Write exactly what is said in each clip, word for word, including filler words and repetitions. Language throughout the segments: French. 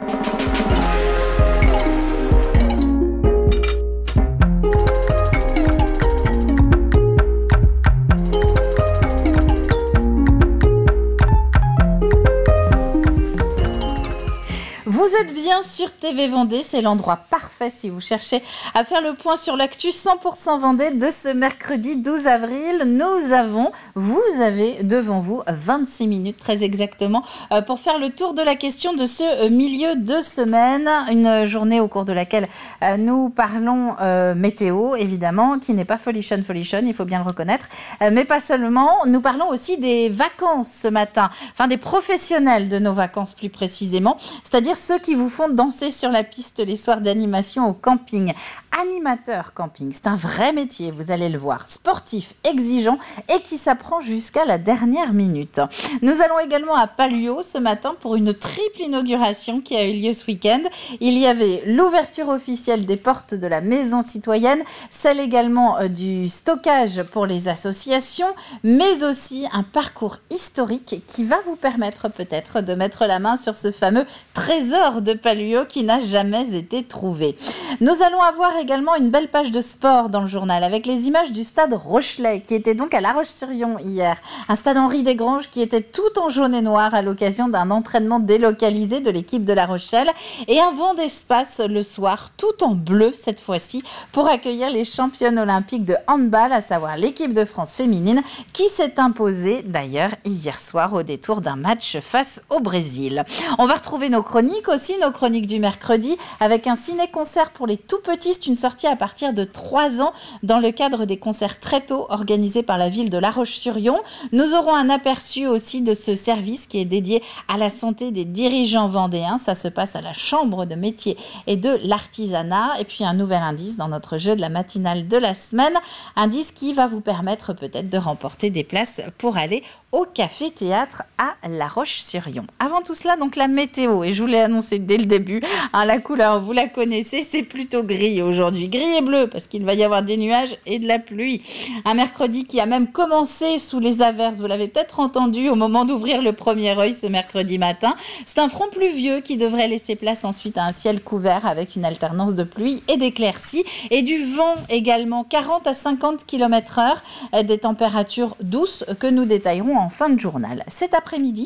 Vous êtes bien sur T V Vendée, c'est l'endroit parfait si vous cherchez à faire le point sur l'actu cent pour cent Vendée de ce mercredi douze avril. Nous avons, vous avez devant vous vingt-six minutes très exactement pour faire le tour de la question de ce milieu de semaine. Une journée au cours de laquelle nous parlons euh, météo évidemment, qui n'est pas folichonne folichonne, il faut bien le reconnaître, mais pas seulement. Nous parlons aussi des vacances ce matin, enfin des professionnels de nos vacances plus précisément, c'est-à-dire ceux qui vous font danser sur la piste les soirs d'animation au camping. Animateur camping, c'est un vrai métier, vous allez le voir, sportif, exigeant et qui s'apprend jusqu'à la dernière minute. Nous allons également à Palluau ce matin pour une triple inauguration qui a eu lieu ce week-end. Il y avait l'ouverture officielle des portes de la maison citoyenne, celle également du stockage pour les associations, mais aussi un parcours historique qui va vous permettre peut-être de mettre la main sur ce fameux trésor de Palluau qui n'a jamais été trouvé. Nous allons avoir également une belle page de sport dans le journal avec les images du stade Rochelet qui était donc à La Roche-sur-Yon hier. Un stade Henri Desgranges qui était tout en jaune et noir à l'occasion d'un entraînement délocalisé de l'équipe de La Rochelle et un vent d'espace le soir tout en bleu cette fois-ci pour accueillir les championnes olympiques de handball, à savoir l'équipe de France féminine qui s'est imposée d'ailleurs hier soir au détour d'un match face au Brésil. On va retrouver nos chroniques aussi, nos chroniques du mercredi avec un ciné-concert pour les tout petits. C'est une sortie à partir de trois ans dans le cadre des concerts très tôt organisés par la ville de La Roche-sur-Yon. Nous aurons un aperçu aussi de ce service qui est dédié à la santé des dirigeants vendéens. Ça se passe à la Chambre de métier et de l'artisanat. Et puis un nouvel indice dans notre jeu de la matinale de la semaine. Indice qui va vous permettre peut-être de remporter des places pour aller au café-théâtre à La Roche-sur-Yon. Avant tout cela, donc la météo. Et je vous l'ai annoncé dès le début, hein, la couleur, vous la connaissez, c'est plutôt gris aujourd'hui. Gris et bleu, parce qu'il va y avoir des nuages et de la pluie. Un mercredi qui a même commencé sous les averses. Vous l'avez peut-être entendu au moment d'ouvrir le premier œil ce mercredi matin. C'est un front pluvieux qui devrait laisser place ensuite à un ciel couvert avec une alternance de pluie et d'éclaircies. Et du vent également, quarante à cinquante kilomètres heure. Des températures douces que nous détaillerons en fin de journal. Cet après-midi,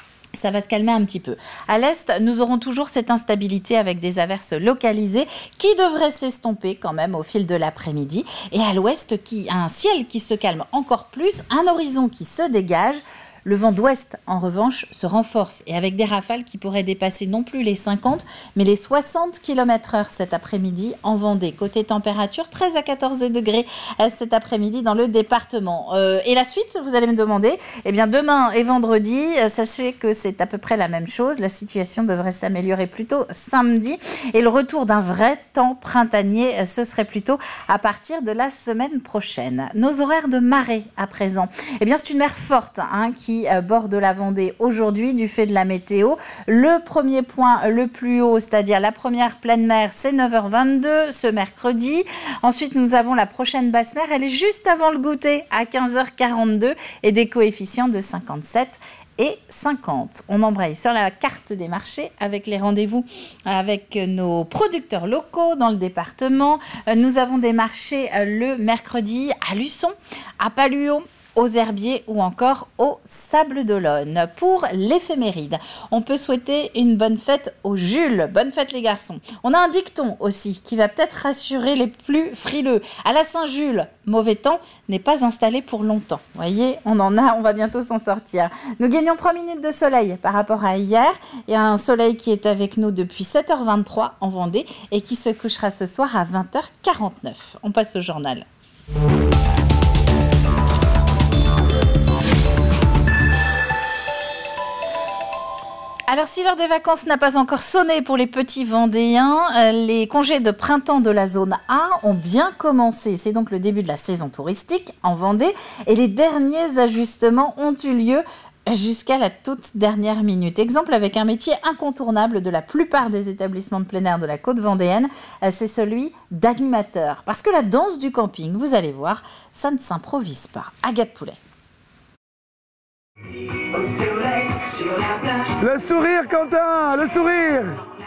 ça va se calmer un petit peu. À l'est, nous aurons toujours cette instabilité avec des averses localisées qui devraient s'estomper quand même au fil de l'après-midi. Et à l'ouest, qui a un ciel qui se calme encore plus, un horizon qui se dégage. Le vent d'ouest, en revanche, se renforce et avec des rafales qui pourraient dépasser non plus les cinquante, mais les soixante kilomètres heure cet après-midi en Vendée. Côté température, treize à quatorze degrés cet après-midi dans le département. Euh, et la suite, vous allez me demander, eh bien demain et vendredi, sachez que c'est à peu près la même chose. La situation devrait s'améliorer plutôt samedi. Et le retour d'un vrai temps printanier, ce serait plutôt à partir de la semaine prochaine. Nos horaires de marée à présent, eh bien c'est une mer forte hein, qui qui borde la Vendée aujourd'hui du fait de la météo. Le premier point le plus haut, c'est-à-dire la première pleine mer, c'est neuf heures vingt-deux ce mercredi. Ensuite, nous avons la prochaine basse mer, elle est juste avant le goûter à quinze heures quarante-deux et des coefficients de cinquante-sept et cinquante. On embraye sur la carte des marchés avec les rendez-vous avec nos producteurs locaux dans le département. Nous avons des marchés le mercredi à Luçon, à Palluau, aux Herbiers ou encore au Sable d'Olonne. Pour l'éphéméride, on peut souhaiter une bonne fête aux Jules. Bonne fête les garçons. On a un dicton aussi qui va peut-être rassurer les plus frileux. À la Saint-Jules, mauvais temps n'est pas installé pour longtemps. Vous voyez, on en a, on va bientôt s'en sortir. Nous gagnons trois minutes de soleil par rapport à hier. Il y a un soleil qui est avec nous depuis sept heures vingt-trois en Vendée et qui se couchera ce soir à vingt heures quarante-neuf. On passe au journal. Alors, si l'heure des vacances n'a pas encore sonné pour les petits Vendéens, euh, les congés de printemps de la zone A ont bien commencé. C'est donc le début de la saison touristique en Vendée et les derniers ajustements ont eu lieu jusqu'à la toute dernière minute. Exemple avec un métier incontournable de la plupart des établissements de plein air de la côte vendéenne, c'est celui d'animateur. Parce que la danse du camping, vous allez voir, ça ne s'improvise pas. Agathe Poulet. Le sourire, Quentin, le sourire.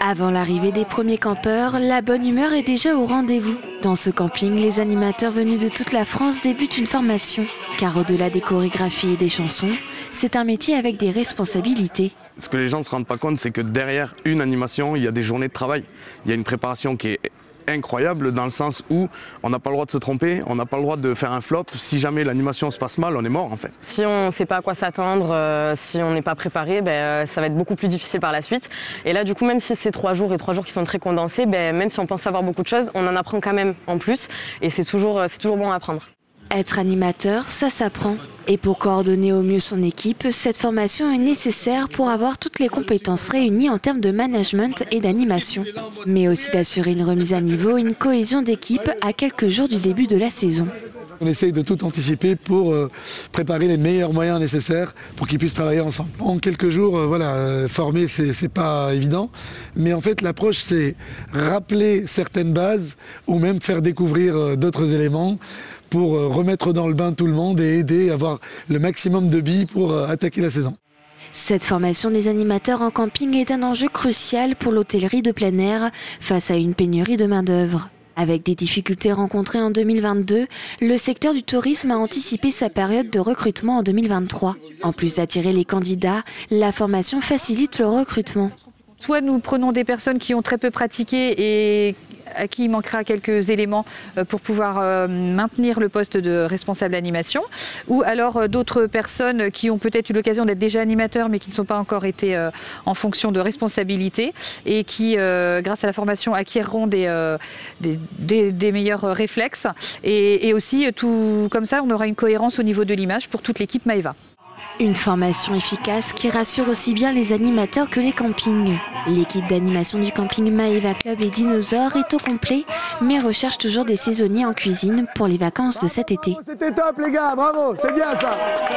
Avant l'arrivée des premiers campeurs, la bonne humeur est déjà au rendez-vous. Dans ce camping, les animateurs venus de toute la France débutent une formation. Car au-delà des chorégraphies et des chansons, c'est un métier avec des responsabilités. Ce que les gens ne se rendent pas compte, c'est que derrière une animation, il y a des journées de travail. Il y a une préparation qui est incroyable dans le sens où on n'a pas le droit de se tromper, on n'a pas le droit de faire un flop. Si jamais l'animation se passe mal, on est mort en fait. Si on ne sait pas à quoi s'attendre, euh, si on n'est pas préparé, ben, ça va être beaucoup plus difficile par la suite. Et là du coup, même si c'est trois jours et trois jours qui sont très condensés, ben, même si on pense savoir beaucoup de choses, on en apprend quand même en plus et c'est toujours, c'est toujours bon à apprendre. Être animateur, ça s'apprend. Et pour coordonner au mieux son équipe, cette formation est nécessaire pour avoir toutes les compétences réunies en termes de management et d'animation. Mais aussi d'assurer une remise à niveau et une cohésion d'équipe à quelques jours du début de la saison. On essaye de tout anticiper pour euh, préparer les meilleurs moyens nécessaires pour qu'ils puissent travailler ensemble. En quelques jours, euh, voilà, euh, former, c'est pas évident. Mais en fait, l'approche, c'est rappeler certaines bases ou même faire découvrir euh, d'autres éléments pour euh, remettre dans le bain tout le monde et aider à avoir le maximum de billes pour euh, attaquer la saison. Cette formation des animateurs en camping est un enjeu crucial pour l'hôtellerie de plein air face à une pénurie de main-d'œuvre. Avec des difficultés rencontrées en deux mille vingt-deux, le secteur du tourisme a anticipé sa période de recrutement en deux mille vingt-trois. En plus d'attirer les candidats, la formation facilite le recrutement. Soit nous prenons des personnes qui ont très peu pratiqué et à qui il manquera quelques éléments pour pouvoir maintenir le poste de responsable d'animation, ou alors d'autres personnes qui ont peut-être eu l'occasion d'être déjà animateurs mais qui ne sont pas encore été en fonction de responsabilité et qui, grâce à la formation, acquerront des, des, des, des meilleurs réflexes. Et, et aussi, tout comme ça, on aura une cohérence au niveau de l'image pour toute l'équipe Maeva. Une formation efficace qui rassure aussi bien les animateurs que les campings. L'équipe d'animation du camping Maeva Club et Dinosaures est au complet, mais recherche toujours des saisonniers en cuisine pour les vacances de cet été. C'était top les gars, bravo, c'est bien ça.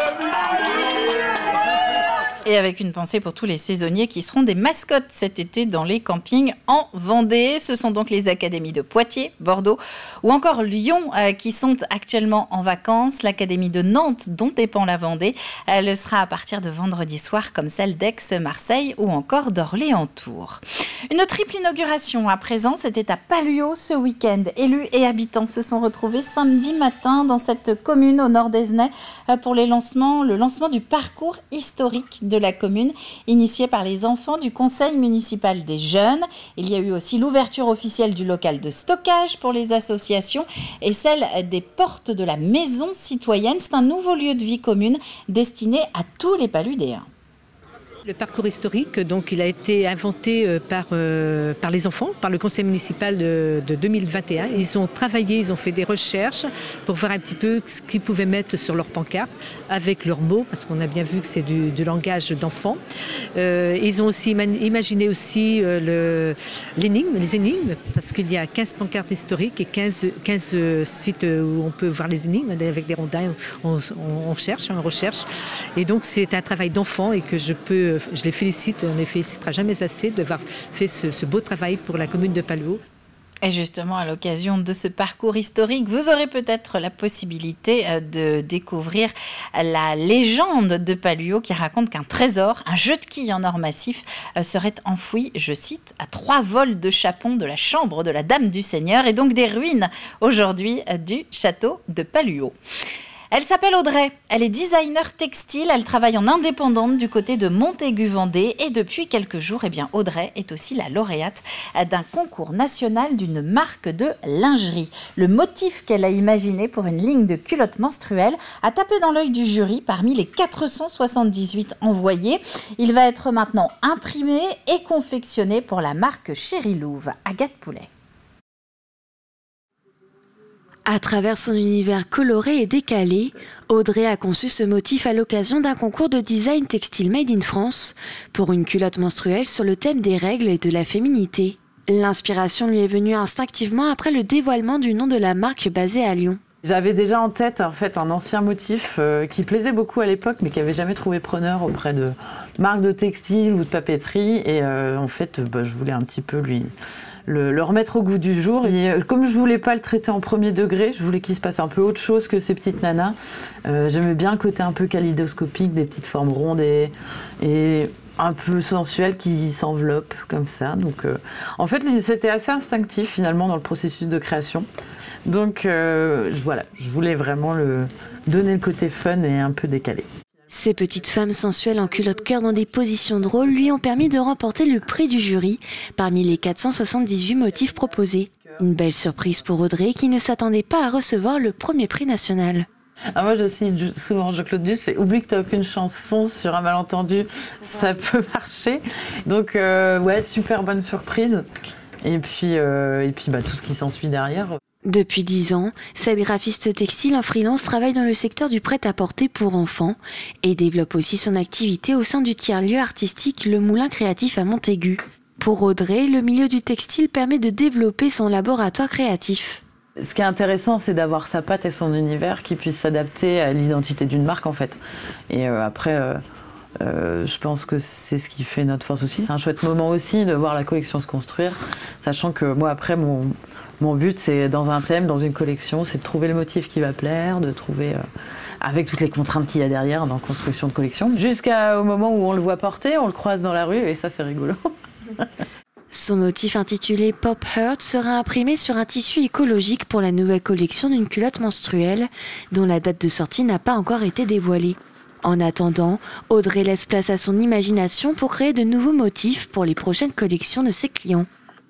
Et avec une pensée pour tous les saisonniers qui seront des mascottes cet été dans les campings en Vendée. Ce sont donc les académies de Poitiers, Bordeaux ou encore Lyon euh, qui sont actuellement en vacances. L'académie de Nantes, dont dépend la Vendée, elle le sera à partir de vendredi soir, comme celle d'Aix, Marseille ou encore d'Orléans-Tours. Une triple inauguration à présent, c'était à Palluau ce week-end. Élus et habitants se sont retrouvés samedi matin dans cette commune au nord d'Aizenay pour les lancements, le lancement du parcours historique de de la commune, initiée par les enfants du conseil municipal des jeunes. Il y a eu aussi l'ouverture officielle du local de stockage pour les associations et celle des portes de la maison citoyenne. C'est un nouveau lieu de vie commune destiné à tous les Paludéens. Le parcours historique, donc, il a été inventé par, euh, par les enfants, par le conseil municipal de, de deux mille vingt et un. Ils ont travaillé, ils ont fait des recherches pour voir un petit peu ce qu'ils pouvaient mettre sur leur pancarte avec leurs mots, parce qu'on a bien vu que c'est du, du langage d'enfants. Euh, ils ont aussi imaginé aussi euh, l'énigme, les énigmes, parce qu'il y a quinze pancartes historiques et quinze, quinze sites où on peut voir les énigmes avec des rondins. On, on, on cherche, on recherche. Et donc c'est un travail d'enfant et que je peux je les félicite, on ne les félicitera jamais assez d'avoir fait ce, ce beau travail pour la commune de Palluau. Et justement, à l'occasion de ce parcours historique, vous aurez peut-être la possibilité de découvrir la légende de Palluau qui raconte qu'un trésor, un jeu de quilles en or massif, serait enfoui, je cite, à trois vols de chapon de la chambre de la Dame du Seigneur et donc des ruines aujourd'hui du château de Palluau. Elle s'appelle Audrey, elle est designer textile, elle travaille en indépendante du côté de Montaigu-Vendée et depuis quelques jours, eh bien, Audrey est aussi la lauréate d'un concours national d'une marque de lingerie. Le motif qu'elle a imaginé pour une ligne de culottes menstruelles a tapé dans l'œil du jury parmi les quatre cent soixante-dix-huit envoyés. Il va être maintenant imprimé et confectionné pour la marque Chéri Louve. Agathe Poulet. À travers son univers coloré et décalé, Audrey a conçu ce motif à l'occasion d'un concours de design textile Made in France pour une culotte menstruelle sur le thème des règles et de la féminité. L'inspiration lui est venue instinctivement après le dévoilement du nom de la marque basée à Lyon. J'avais déjà en tête en fait, un ancien motif euh, qui plaisait beaucoup à l'époque mais qui n'avait jamais trouvé preneur auprès de marques de textile ou de papeterie et euh, en fait bah, je voulais un petit peu lui... le, le remettre au goût du jour. Et euh, comme je voulais pas le traiter en premier degré, je voulais qu'il se passe un peu autre chose que ces petites nanas. Euh, J'aimais bien le côté un peu kaléidoscopique, des petites formes rondes et, et un peu sensuelles qui s'enveloppent comme ça. Donc, euh, en fait, c'était assez instinctif finalement dans le processus de création. Donc euh, voilà, je voulais vraiment le, donner le côté fun et un peu décalé. Ces petites femmes sensuelles en culotte cœur dans des positions drôles lui ont permis de remporter le prix du jury parmi les quatre cent soixante-dix-huit motifs proposés. Une belle surprise pour Audrey qui ne s'attendait pas à recevoir le premier prix national. Ah, moi je cite souvent Jean-Claude Duss, c'est oublie que t'as aucune chance, fonce sur un malentendu, ça peut marcher. Donc euh, ouais, super bonne surprise. Et puis, euh, et puis bah, tout ce qui s'ensuit derrière. Depuis dix ans, cette graphiste textile en freelance travaille dans le secteur du prêt-à-porter pour enfants et développe aussi son activité au sein du tiers-lieu artistique Le Moulin Créatif à Montaigu. Pour Audrey, le milieu du textile permet de développer son laboratoire créatif. Ce qui est intéressant, c'est d'avoir sa patte et son univers qui puissent s'adapter à l'identité d'une marque en fait. Et euh, après, euh, euh, je pense que c'est ce qui fait notre force aussi. C'est un chouette moment aussi de voir la collection se construire, sachant que moi après mon... Mon but, c'est dans un thème, dans une collection, c'est de trouver le motif qui va plaire, de trouver, euh, avec toutes les contraintes qu'il y a derrière dans la construction de collection, jusqu'au moment où on le voit porter, on le croise dans la rue, et ça, c'est rigolo. Son motif intitulé Pop Heart sera imprimé sur un tissu écologique pour la nouvelle collection d'une culotte menstruelle, dont la date de sortie n'a pas encore été dévoilée. En attendant, Audrey laisse place à son imagination pour créer de nouveaux motifs pour les prochaines collections de ses clients.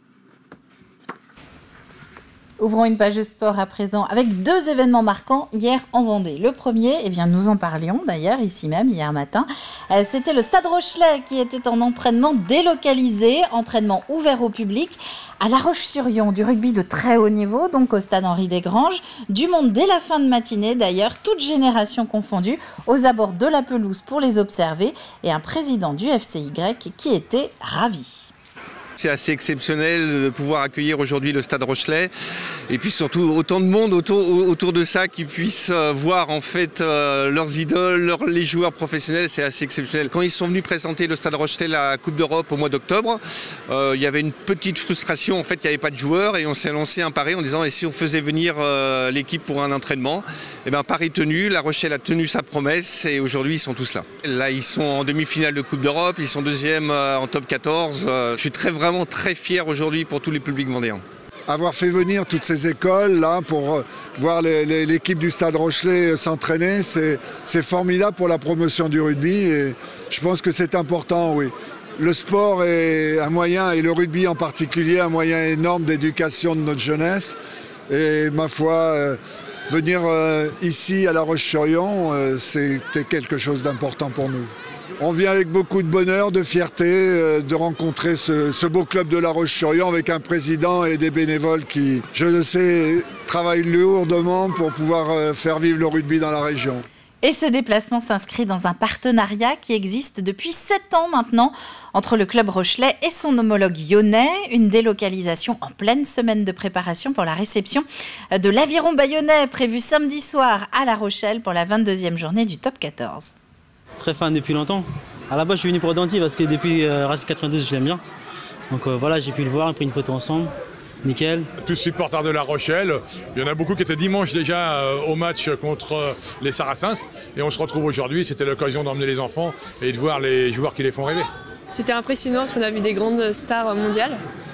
Ouvrons une page de sport à présent avec deux événements marquants hier en Vendée. Le premier, eh bien, nous en parlions d'ailleurs ici même hier matin. Euh, C'était le Stade Rochelais qui était en entraînement délocalisé, entraînement ouvert au public à La Roche-sur-Yon, du rugby de très haut niveau, donc au Stade Henri Desgranges. Du monde dès la fin de matinée d'ailleurs, toutes générations confondues, aux abords de la pelouse pour les observer et un président du F C Y qui était ravi. C'est assez exceptionnel de pouvoir accueillir aujourd'hui le Stade Rochelais et puis surtout autant de monde autour, autour de ça qui puissent voir en fait leurs idoles, leurs, les joueurs professionnels, c'est assez exceptionnel. Quand ils sont venus présenter le Stade Rochelais la Coupe d'Europe au mois d'octobre, euh, il y avait une petite frustration, en fait il n'y avait pas de joueurs et on s'est lancé un pari en disant et si on faisait venir euh, l'équipe pour un entraînement, et bien pari tenu, La Rochelle a tenu sa promesse et aujourd'hui ils sont tous là. Là ils sont en demi-finale de Coupe d'Europe, ils sont deuxième euh, en top quatorze, euh, je suis très vraiment Vraiment très fier aujourd'hui pour tous les publics vendéens. Avoir fait venir toutes ces écoles là pour voir l'équipe du Stade Rochelais s'entraîner, c'est formidable pour la promotion du rugby et je pense que c'est important, oui. Le sport est un moyen, et le rugby en particulier, un moyen énorme d'éducation de notre jeunesse. Et ma foi, euh, venir euh, ici à La Roche-sur-Yon, euh, c'était quelque chose d'important pour nous. On vient avec beaucoup de bonheur, de fierté, euh, de rencontrer ce, ce beau club de La Roche-sur-Yon avec un président et des bénévoles qui, je le sais, travaillent lourdement pour pouvoir euh, faire vivre le rugby dans la région. Et ce déplacement s'inscrit dans un partenariat qui existe depuis sept ans maintenant entre le club Rochelais et son homologue lyonnais. Une délocalisation en pleine semaine de préparation pour la réception de l'Aviron bayonnais prévue samedi soir à La Rochelle pour la vingt-deuxième journée du top quatorze. Très fan depuis longtemps. À la base, je suis venu pour Danty parce que depuis euh, Racing quatre-vingt-douze, je l'aime bien. Donc euh, voilà, j'ai pu le voir, on a pris une photo ensemble. Nickel. Tous supporters de La Rochelle, il y en a beaucoup qui étaient dimanche déjà euh, au match contre euh, les Saracens. Et on se retrouve aujourd'hui, c'était l'occasion d'emmener les enfants et de voir les joueurs qui les font rêver. C'était impressionnant parce qu'on a vu des grandes stars mondiales.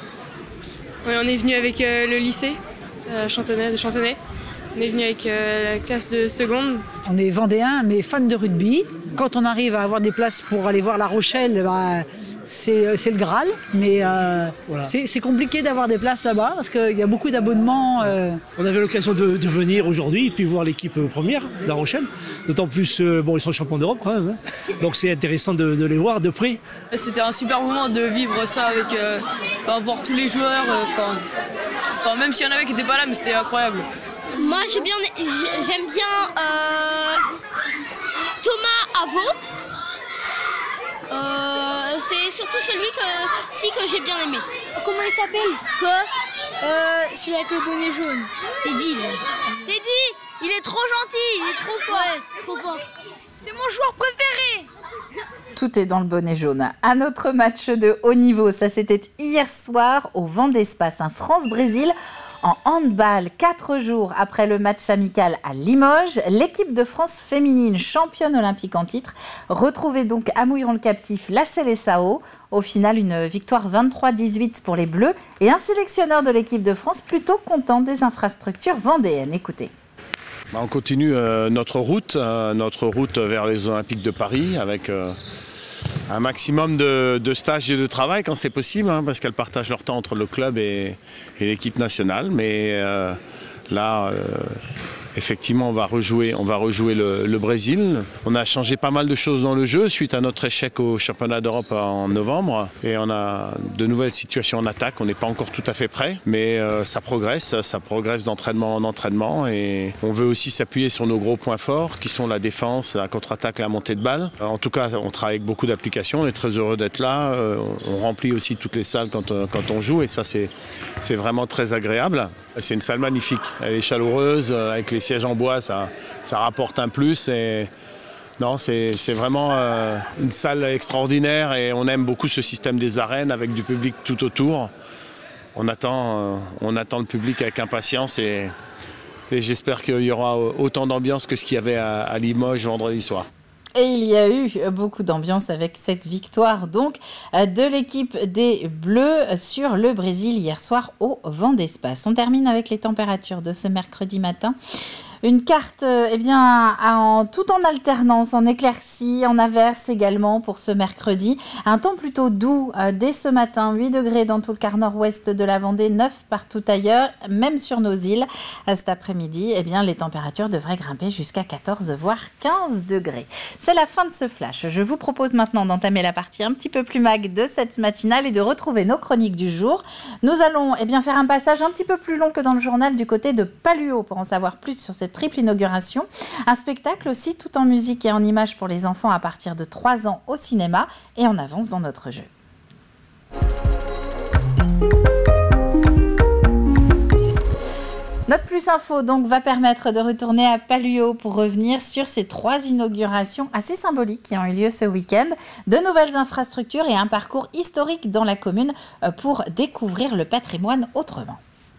Ouais, on est venu avec euh, le lycée euh, Chantonnay, de Chantonnay. On est venu avec euh, la classe de seconde. On est vendéens, mais fans de rugby. Quand on arrive à avoir des places pour aller voir La Rochelle, bah, c'est le Graal. Mais euh, voilà. C'est compliqué d'avoir des places là-bas parce qu'il y a beaucoup d'abonnements. Euh... On avait l'occasion de, de venir aujourd'hui et puis voir l'équipe première de La Rochelle. D'autant plus, euh, bon, ils sont champions d'Europe quand même. Hein. Donc c'est intéressant de, de les voir de près. C'était un super moment de vivre ça avec, euh, voir tous les joueurs. Enfin, euh, même s'il y en avait qui n'étaient pas là, mais c'était incroyable. Moi j'aime bien, j'aime bien euh, Thomas Avot. Euh, c'est surtout celui que, si, que j'ai bien aimé. Comment il s'appelle? Quoi? euh, Celui avec le bonnet jaune. Teddy. Teddy, il est trop gentil, il est trop fort. Ouais, trop fort. C'est mon joueur préféré. tout est dans le bonnet jaune. Un autre match de haut niveau, ça c'était hier soir au Vendée Space, un France-Brésil en handball. Quatre jours après le match amical à Limoges, l'équipe de France féminine, championne olympique en titre, retrouvait donc à Mouilleron-le-Captif la Seleção. Au final, une victoire vingt-trois à dix-huit pour les Bleus et un sélectionneur de l'équipe de France plutôt content des infrastructures vendéennes. Écoutez. On continue euh, notre route, euh, notre route vers les Olympiques de Paris avec euh, un maximum de, de stages et de travail quand c'est possible, hein, parce qu'elles partagent leur temps entre le club et, et l'équipe nationale. Mais euh, là, euh, effectivement, on va rejouer, on va rejouer le, le Brésil. On a changé pas mal de choses dans le jeu suite à notre échec au championnat d'Europe en novembre. Et on a de nouvelles situations en attaque. On n'est pas encore tout à fait prêt, mais euh, ça progresse, ça progresse d'entraînement en entraînement. Et on veut aussi s'appuyer sur nos gros points forts, qui sont la défense, la contre-attaque, la montée de balle. En tout cas, on travaille avec beaucoup d'applications. On est très heureux d'être là. On remplit aussi toutes les salles quand, quand on joue. Et ça, c'est c'est vraiment très agréable. C'est une salle magnifique. Elle est chaleureuse, avec les sièges en bois, ça, ça rapporte un plus. Et non, c'est vraiment euh, une salle extraordinaire et on aime beaucoup ce système des arènes avec du public tout autour. On attend, euh, on attend le public avec impatience et, et j'espère qu'il y aura autant d'ambiance que ce qu'il y avait à, à Limoges vendredi soir. Et il y a eu beaucoup d'ambiance avec cette victoire donc de l'équipe des Bleus sur le Brésil hier soir au Vendée Space. On termine avec les températures de ce mercredi matin. Une carte eh bien, en, tout en alternance, en éclaircie, en averse également pour ce mercredi. Un temps plutôt doux euh, dès ce matin, huit degrés dans tout le quart nord-ouest de la Vendée, neuf partout ailleurs, même sur nos îles. À cet après-midi, eh bien, les températures devraient grimper jusqu'à quatorze voire quinze degrés. C'est la fin de ce flash. Je vous propose maintenant d'entamer la partie un petit peu plus mag de cette matinale et de retrouver nos chroniques du jour. Nous allons eh bien, faire un passage un petit peu plus long que dans le journal du côté de Paluo pour en savoir plus sur cette triple inauguration. Un spectacle aussi tout en musique et en images pour les enfants à partir de trois ans au cinéma et on avance dans notre jeu. Notre Plus Info donc va permettre de retourner à Paluo pour revenir sur ces trois inaugurations assez symboliques qui ont eu lieu ce week-end. De nouvelles infrastructures et un parcours historique dans la commune pour découvrir le patrimoine autrement.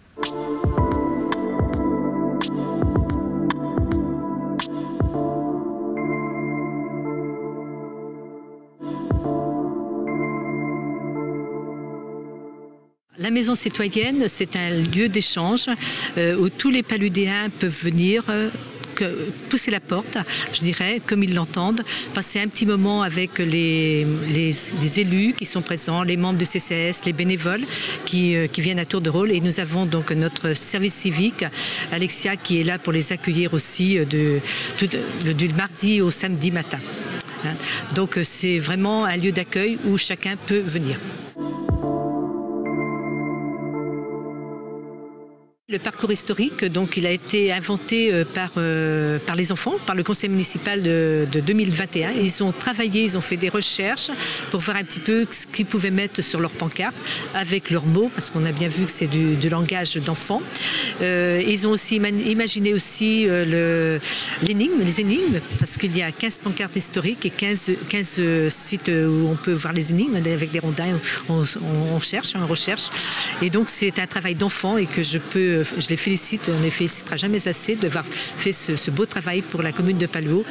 La maison citoyenne, c'est un lieu d'échange euh, où tous les Paludéens peuvent venir euh, que, pousser la porte, je dirais, comme ils l'entendent, passer un petit moment avec les, les, les élus qui sont présents, les membres du C C S, les bénévoles qui, euh, qui viennent à tour de rôle. Et nous avons donc notre service civique, Alexia, qui est là pour les accueillir aussi de, tout, de, du mardi au samedi matin. Hein. Donc c'est vraiment un lieu d'accueil où chacun peut venir. Le parcours historique, donc, il a été inventé par, euh, par les enfants, par le conseil municipal de, de deux mille vingt et un. Ils ont travaillé, ils ont fait des recherches pour voir un petit peu ce qu'ils pouvaient mettre sur leur pancarte avec leurs mots, parce qu'on a bien vu que c'est du, du langage d'enfants. Euh, ils ont aussi imaginé aussi euh, l'énigme, les énigmes, parce qu'il y a quinze pancartes historiques et quinze, quinze sites où on peut voir les énigmes avec des rondins. On, on, on cherche, on recherche. Et donc c'est un travail d'enfant et que je peux je les félicite, on ne les félicitera jamais assez d'avoir fait ce, ce beau travail pour la commune de Paluo.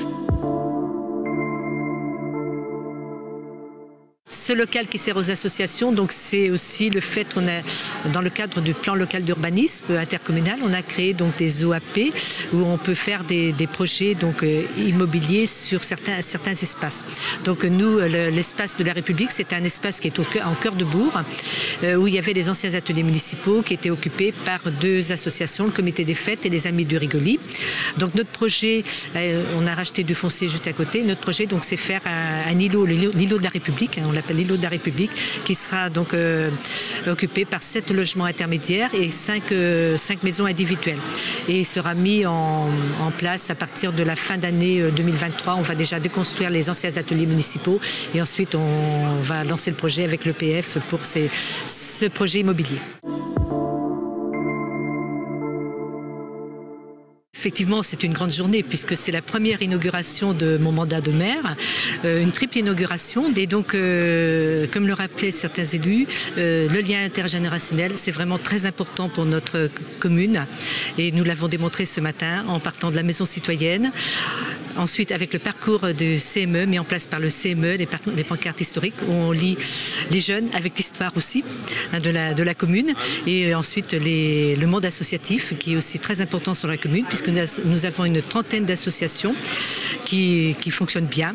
Ce local qui sert aux associations, donc c'est aussi le fait qu'on a, dans le cadre du plan local d'urbanisme intercommunal, on a créé donc des O A P où on peut faire des, des projets donc euh, immobiliers sur certains, certains espaces. Donc nous, l'espace de la République, c'est un espace qui est au cœur, en cœur de bourg, euh, où il y avait les anciens ateliers municipaux qui étaient occupés par deux associations, le Comité des Fêtes et les Amis du Rigoli. Donc notre projet, euh, on a racheté du foncier juste à côté. Notre projet, donc, c'est faire un, un îlot, l'îlot de la République, hein, on l'appelle l'îlot de la République, qui sera donc euh, occupé par sept logements intermédiaires et cinq, euh, cinq maisons individuelles. Et il sera mis en, en place à partir de la fin d'année deux mille vingt-trois. On va déjà déconstruire les anciens ateliers municipaux et ensuite on va lancer le projet avec l'E P F pour ces, ce projet immobilier. effectivement, c'est une grande journée puisque c'est la première inauguration de mon mandat de maire, euh, une triple inauguration. Et donc, euh, comme le rappelaient certains élus, euh, le lien intergénérationnel, c'est vraiment très important pour notre commune. Et nous l'avons démontré ce matin en partant de la maison citoyenne. Ensuite, avec le parcours du C M E, mis en place par le C M E, les, les pancartes historiques, où on lit les jeunes avec l'histoire aussi hein, de, la, de la commune. Et ensuite, les, le monde associatif, qui est aussi très important sur la commune, puisque nous, nous avons une trentaine d'associations qui, qui fonctionnent bien.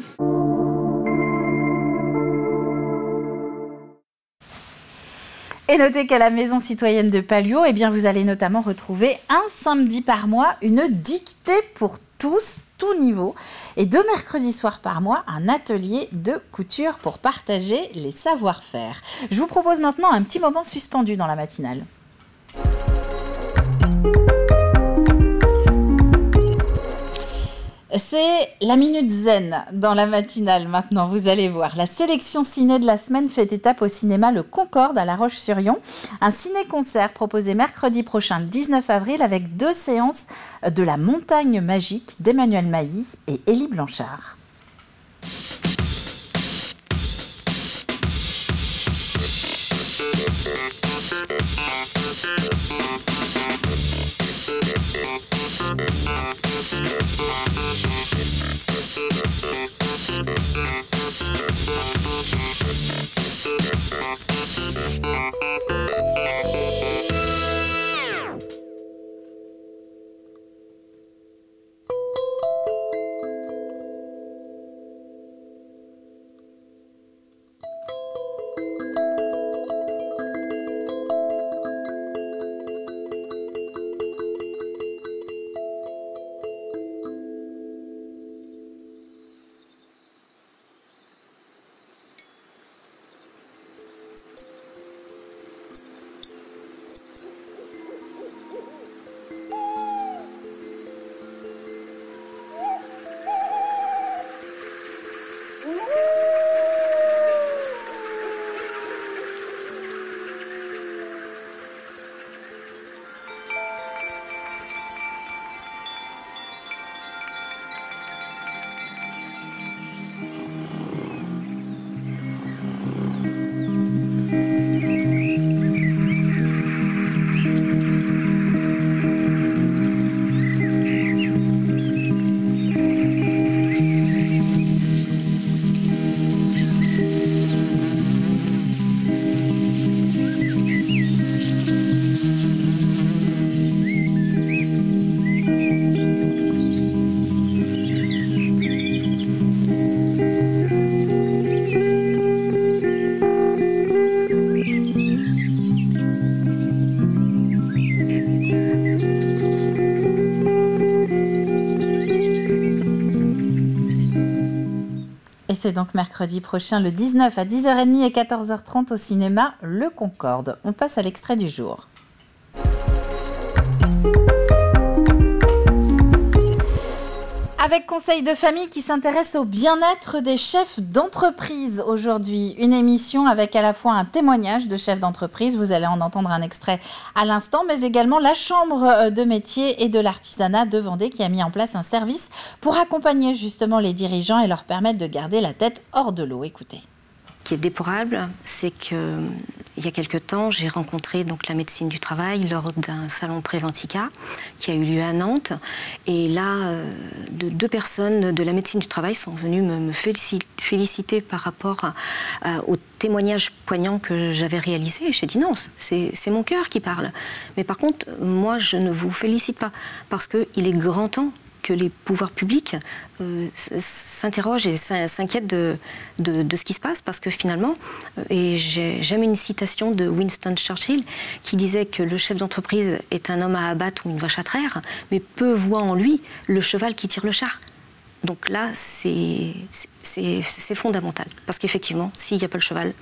Et notez qu'à la Maison citoyenne de Palluau, eh bien, vous allez notamment retrouver un samedi par mois une dictée pour tous, tout niveau, et deux mercredis soirs par mois, un atelier de couture pour partager les savoir-faire. Je vous propose maintenant un petit moment suspendu dans la matinale. C'est la Minute Zen dans la matinale maintenant, vous allez voir. La sélection ciné de la semaine fait étape au cinéma Le Concorde à La Roche-sur-Yon. Un ciné-concert proposé mercredi prochain, le dix-neuf avril, avec deux séances de La Montagne Magique d'Emmanuel Mailly et Élie Blanchard. C'est donc mercredi prochain, le dix-neuf à dix heures trente et quatorze heures trente au cinéma Le Concorde. On passe à l'extrait du jour. Avec Conseil de famille qui s'intéresse au bien-être des chefs d'entreprise aujourd'hui. Une émission avec à la fois un témoignage de chefs d'entreprise, vous allez en entendre un extrait à l'instant, mais également la Chambre de métier et de l'artisanat de Vendée qui a mis en place un service pour accompagner justement les dirigeants et leur permettre de garder la tête hors de l'eau. Écoutez. Ce qui est déplorable, c'est qu'il y a quelque temps, j'ai rencontré donc la médecine du travail lors d'un salon Préventica qui a eu lieu à Nantes. Et là, de, deux personnes de la médecine du travail sont venues me, me féliciter, féliciter par rapport à, à, au témoignage poignant que j'avais réalisé. Et j'ai dit non, c'est mon cœur qui parle. Mais par contre, moi, je ne vous félicite pas parce qu'il est grand temps que les pouvoirs publics euh, s'interrogent et s'inquiètent de, de, de ce qui se passe, parce que finalement, euh, et j'aime une citation de Winston Churchill qui disait que le chef d'entreprise est un homme à abattre ou une vache à traire, mais peu voit en lui le cheval qui tire le char. Donc là, c'est fondamental, parce qu'effectivement, s'il n'y a pas le cheval,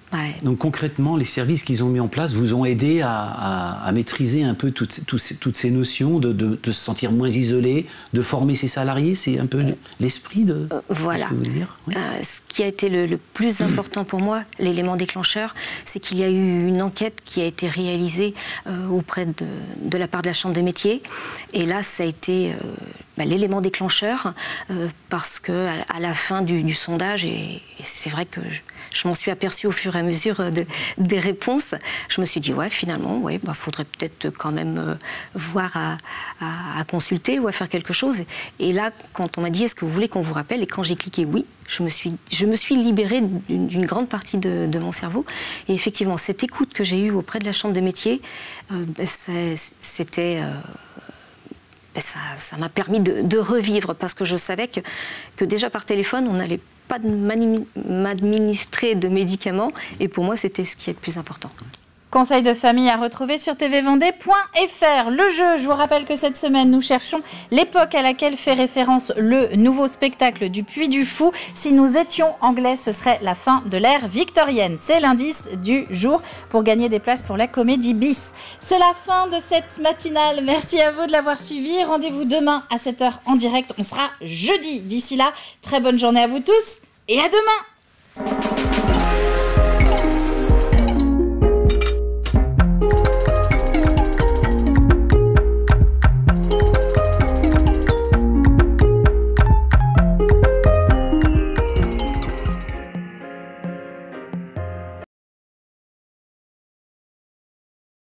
Ouais. Donc concrètement, les services qu'ils ont mis en place vous ont aidé à, à, à maîtriser un peu toutes, toutes, toutes ces notions, de, de, de se sentir moins isolé, de former ses salariés. C'est un peu l'esprit de, euh, voilà. de ce que vous voulez dire. Oui. Euh, ce qui a été le, le plus important pour moi, l'élément déclencheur, c'est qu'il y a eu une enquête qui a été réalisée euh, auprès de, de la part de la Chambre des métiers. Et là, ça a été euh, bah, l'élément déclencheur euh, parce qu'à à la fin du, du sondage, et, et c'est vrai que je, je m'en suis aperçue au fur et à mesure de, des réponses, je me suis dit, ouais, finalement, ouais, bah, faudrait peut-être quand même euh, voir à, à, à consulter ou à faire quelque chose. Et là, quand on m'a dit, est-ce que vous voulez qu'on vous rappelle? Et quand j'ai cliqué oui, je me suis, je me suis libérée d'une grande partie de, de mon cerveau. Et effectivement, cette écoute que j'ai eue auprès de la Chambre des métiers, euh, bah, c'était... Euh, ça m'a permis de, de revivre, parce que je savais que, que déjà par téléphone, on n'allait pas m'administrer de médicaments, et pour moi, c'était ce qui est le plus important. Conseil de famille à retrouver sur t v vendée point f r. Le jeu, je vous rappelle que cette semaine, nous cherchons l'époque à laquelle fait référence le nouveau spectacle du Puy du Fou. Si nous étions anglais, ce serait la fin de l'ère victorienne. C'est l'indice du jour pour gagner des places pour la comédie bis. C'est la fin de cette matinale. Merci à vous de l'avoir suivi. Rendez-vous demain à sept heures en direct. On sera jeudi. D'ici là, très bonne journée à vous tous et à demain.